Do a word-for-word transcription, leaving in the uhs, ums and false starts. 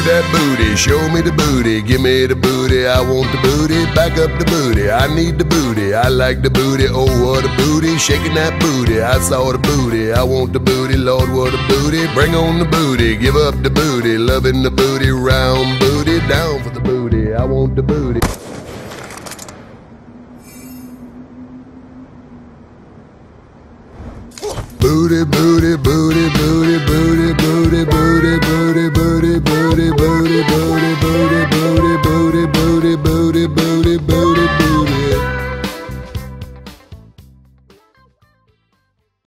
that booty, show me the booty, give me the booty, I want the booty, back up the booty, I need the booty, I like the booty, oh what a booty, shaking that booty, I saw the booty, I want the booty, Lord what a booty, bring on the booty, give up the booty, loving the booty, round booty, down for the booty, I want the booty.